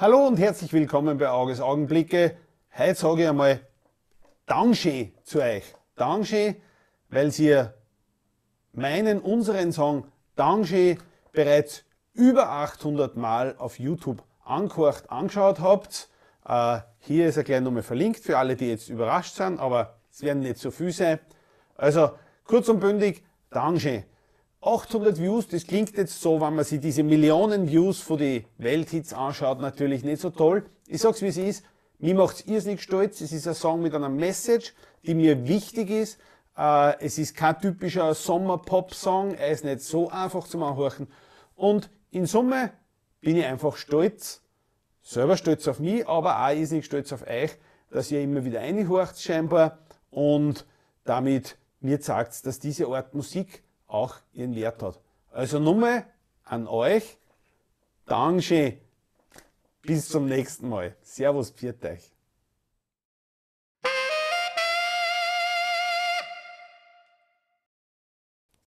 Hallo und herzlich willkommen bei Auges Augenblicke. Heute sage ich einmal Dankeschön zu euch. Dankeschön, weil ihr unseren Song Dankeschön bereits über 800 Mal auf YouTube angehört, angeschaut habt. Hier ist er gleich nochmal verlinkt für alle, die jetzt überrascht sind, aber es werden nicht so viel sein. Also kurz und bündig, Dankeschön. 800 Views, das klingt jetzt so, wenn man sich diese Millionen Views von den Welthits anschaut, natürlich nicht so toll. Ich sag's wie es ist, mir macht's irrsinnig stolz. Es ist ein Song mit einer Message, die mir wichtig ist. Es ist kein typischer Sommer-Pop-Song, er ist nicht so einfach zum Anhören. Und in Summe bin ich einfach stolz, selber stolz auf mich, aber auch irrsinnig stolz auf euch, dass ihr immer wieder reinhört scheinbar und damit mir zeigt, dass diese Art Musik auch ihren Wert hat. Also nochmal an euch, Dankeschön, bis zum nächsten Mal. Servus, pfiat euch.